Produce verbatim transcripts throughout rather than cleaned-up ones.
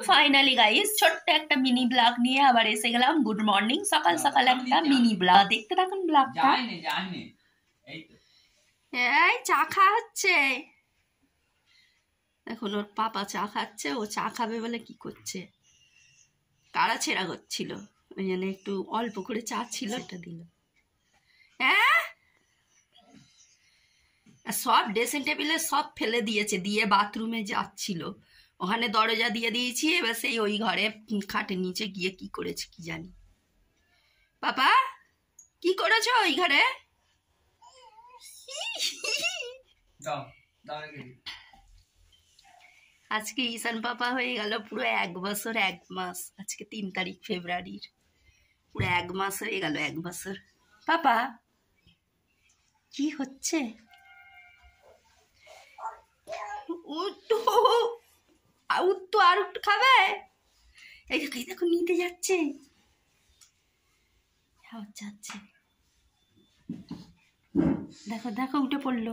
Finally guys ছোট্ট একটা mini blog নিয়ে আবার এসে গেলাম। গুড মর্নিং, সকাল সকাল একটা মিনি ব্লগ দেখতে থাকুন ব্লগটা। এই চা খাওয়া হচ্ছে, এখন ওর পাপা চা খাচ্ছে, ও চা খাবে বলে কি করছে, কাড়া ছেঁড়া করছিল, ওই জন্য একটু অল্প করে চা ছিল এটা দিল। হ্যাঁ সব ড্রেসিং টেবিলে সব ফেলে দিয়েছে, দিয়ে বাথরুমে যাচ্ছিল, ওখানে দরজা দিয়ে দিয়েছি, এবার সেই ওই ঘরে খাটের নিচে গিয়ে কি করেছে কি জানি। পাপা কি করেছো ওই ঘরে? আজকে ঈশান পাপা হয়ে গেল পুরো এক বছর এক মাস, আজকে তিন তারিখ ফেব্রুয়ারির, পুরো এক মাস হয়ে গেল, এক বছর। পাপা কি হচ্ছে? উঠো উঠতো, আর একটু খাবে? এই দেখো নিতে যাচ্ছে, যাচ্ছে, দেখো দেখো উঠে পড়লো।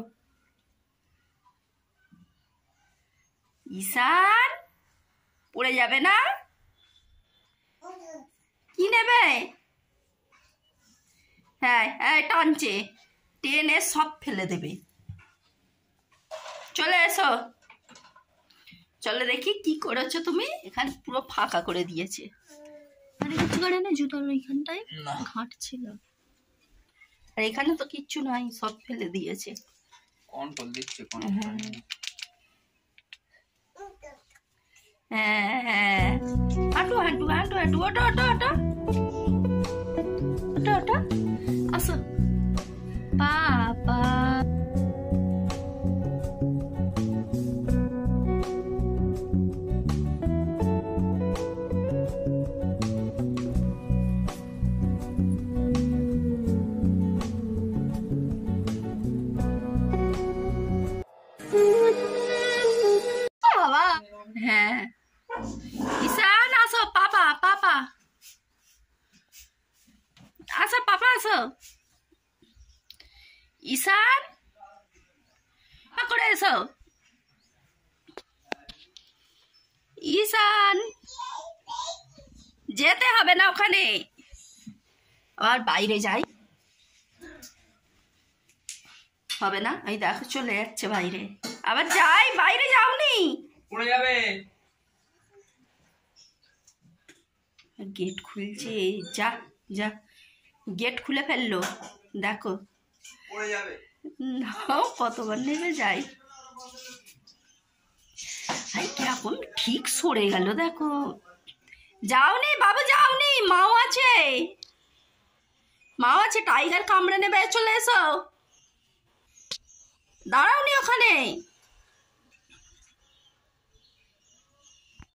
ঈশান পড়ে যাবে না? কি নেবে? হ্যাঁ হ্যাঁ টানছে, টেনে সব ফেলে দেবে। চলে এসো, চলে দেখি কি করেছো তুমি। এখানে পুরো ফাঁকা করে দিয়েছে, মানে কিছু করে না, জুতোর ওইখানটায় ঘাট ছিল, আর এখানে তো কিচ্ছু নাই, সব ফেলে দিয়েছে। কন্ট্রোল দিচ্ছে, হ্যাঁ হ্যাঁ হাঁটু হাঁটু হাঁটু হাঁটু, ওটো ওটো ওটো ওটো ওটো, আসো পাপা। হ্যাঁ ঈশান আসো, পাপা পাপা আসো, পাপা আসো। ঈশান করে এসো, ঈশান যেতে হবে না ওখানে, আবার বাইরে যাই হবে না। এই দেখো চলে যাচ্ছে বাইরে, আবার যাই, বাইরে যাওনি পড়ে যাবে। গেট খুলছে, যা যা, গেট খুলে ফেললো, দেখো পড়ে যাবে। কতবার নেমে যাই, কিরকম ঠিক সরে গেল, দেখো। যাওনি বাবু, যাওনি, মাও আছে, মাও আছে, টাইগার কামড়ে নেবে, চলে এসো, দাঁড়াওনি ওখানে।